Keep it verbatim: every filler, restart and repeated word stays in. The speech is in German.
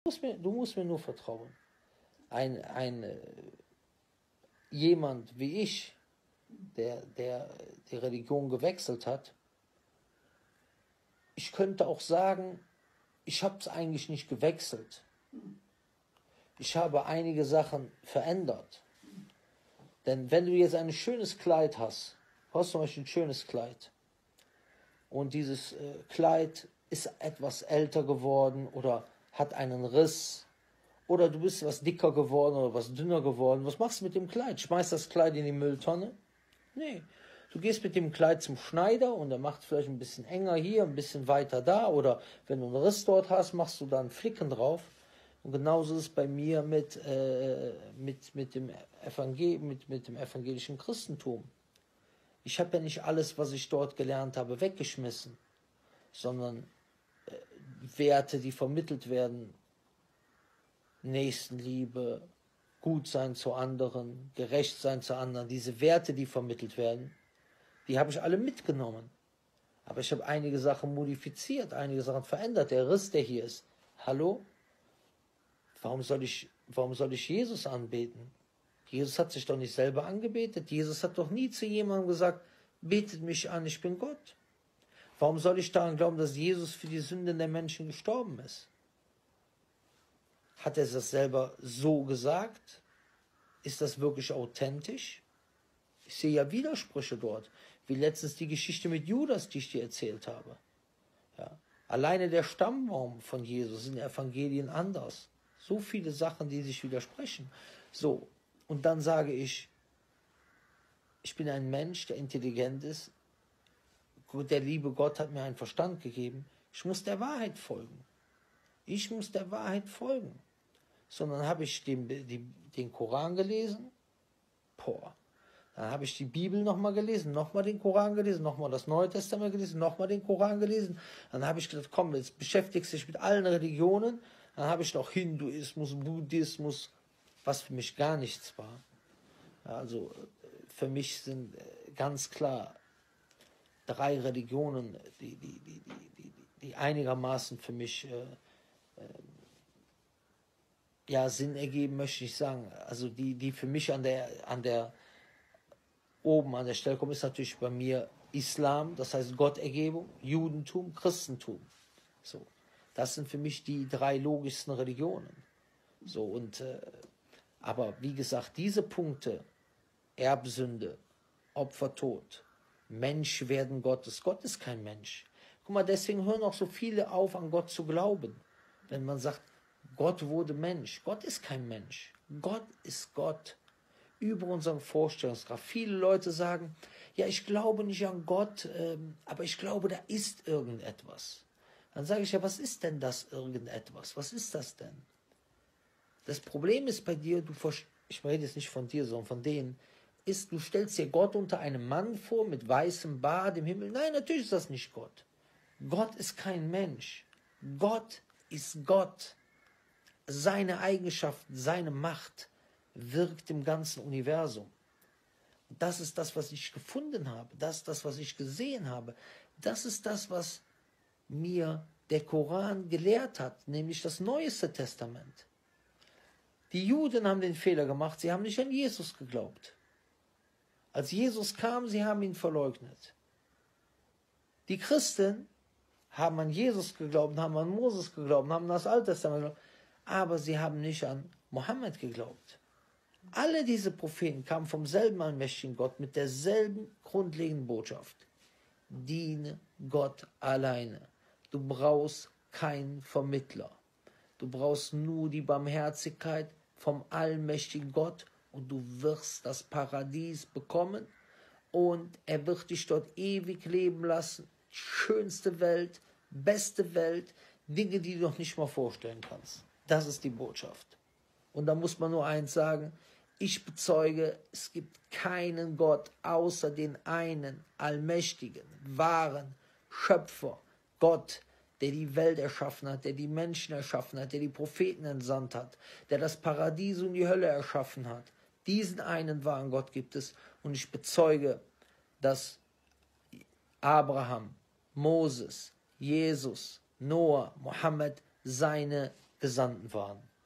musst mir, du musst mir nur vertrauen. Ein, ein äh, jemand wie ich, der, der die Religion gewechselt hat, ich könnte auch sagen, ich habe es eigentlich nicht gewechselt. Ich habe einige Sachen verändert. Denn wenn du jetzt ein schönes Kleid hast, hast du zum Beispiel ein schönes Kleid, und dieses äh, Kleid ist etwas älter geworden oder hat einen Riss, oder du bist was dicker geworden oder was dünner geworden, was machst du mit dem Kleid? Schmeißt das Kleid in die Mülltonne? Nee. Du gehst mit dem Kleid zum Schneider und er macht vielleicht ein bisschen enger hier, ein bisschen weiter da, oder wenn du einen Riss dort hast, machst du da einen Flicken drauf. Und genauso ist es bei mir mit, äh, mit, mit, dem Evangel mit, mit dem evangelischen Christentum. Ich habe ja nicht alles, was ich dort gelernt habe, weggeschmissen, sondern äh, Werte, die vermittelt werden, Nächstenliebe, gut sein zu anderen, gerecht sein zu anderen, diese Werte, die vermittelt werden, die habe ich alle mitgenommen. Aber ich habe einige Sachen modifiziert, einige Sachen verändert. Der Riss, der hier ist, hallo? Warum soll ich, warum soll ich Jesus anbeten? Jesus hat sich doch nicht selber angebetet. Jesus hat doch nie zu jemandem gesagt, betet mich an, ich bin Gott. Warum soll ich daran glauben, dass Jesus für die Sünden der Menschen gestorben ist? Hat er das selber so gesagt? Ist das wirklich authentisch? Ich sehe ja Widersprüche dort, wie letztens die Geschichte mit Judas, die ich dir erzählt habe. Ja. Alleine der Stammbaum von Jesus in den Evangelien anders. So viele Sachen, die sich widersprechen. So, und dann sage ich, ich bin ein Mensch, der intelligent ist. Der liebe Gott hat mir einen Verstand gegeben. Ich muss der Wahrheit folgen. Ich muss der Wahrheit folgen. Sondern habe ich den, die, den Koran gelesen. Boah. Dann habe ich die Bibel nochmal gelesen, nochmal den Koran gelesen, nochmal das Neue Testament gelesen, nochmal den Koran gelesen. Dann habe ich gedacht, komm, jetzt beschäftigst du dich mit allen Religionen. Dann habe ich noch Hinduismus, Buddhismus, was für mich gar nichts war. Also für mich sind ganz klar drei Religionen, die, die, die, die, die einigermaßen für mich äh, äh, ja, Sinn ergeben, möchte ich sagen. Also die, die für mich an der, an der oben an der Stelle kommen, ist natürlich bei mir Islam, das heißt Gottergebung, Judentum, Christentum. So. Das sind für mich die drei logischsten Religionen. So, und, äh, aber wie gesagt, diese Punkte, Erbsünde, Opfertod, Mensch werden Gottes. Gott ist kein Mensch. Guck mal, deswegen hören auch so viele auf, an Gott zu glauben. Wenn man sagt, Gott wurde Mensch. Gott ist kein Mensch. Gott ist Gott. Über unseren Vorstellungskraft. Viele Leute sagen, ja, ich glaube nicht an Gott, ähm, aber ich glaube, da ist irgendetwas. Dann sage ich ja, was ist denn das irgendetwas? Was ist das denn? Das Problem ist bei dir, du ich rede jetzt nicht von dir, sondern von denen, ist, du stellst dir Gott unter einem Mann vor, mit weißem Bart im Himmel. Nein, natürlich ist das nicht Gott. Gott ist kein Mensch. Gott ist Gott. Seine Eigenschaften, seine Macht wirkt im ganzen Universum. Das ist das, was ich gefunden habe. Das ist das, was ich gesehen habe. Das ist das, was mir der Koran gelehrt hat, nämlich das Neueste Testament. Die Juden haben den Fehler gemacht, sie haben nicht an Jesus geglaubt. Als Jesus kam, sie haben ihn verleugnet. Die Christen haben an Jesus geglaubt, haben an Moses geglaubt, haben an das Alte Testament geglaubt, aber sie haben nicht an Mohammed geglaubt. Alle diese Propheten kamen vom selben allmächtigen Gott mit derselben grundlegenden Botschaft. Diene Gott alleine. Du brauchst keinen Vermittler. Du brauchst nur die Barmherzigkeit vom allmächtigen Gott und du wirst das Paradies bekommen und er wird dich dort ewig leben lassen. Schönste Welt, beste Welt, Dinge, die du noch nicht mal vorstellen kannst. Das ist die Botschaft. Und da muss man nur eins sagen, ich bezeuge, es gibt keinen Gott außer den einen, allmächtigen, wahren Schöpfer, Gott, der die Welt erschaffen hat, der die Menschen erschaffen hat, der die Propheten entsandt hat, der das Paradies und die Hölle erschaffen hat. Diesen einen wahren Gott gibt es und ich bezeuge, dass Abraham, Moses, Jesus, Noah, Mohammed seine Gesandten waren.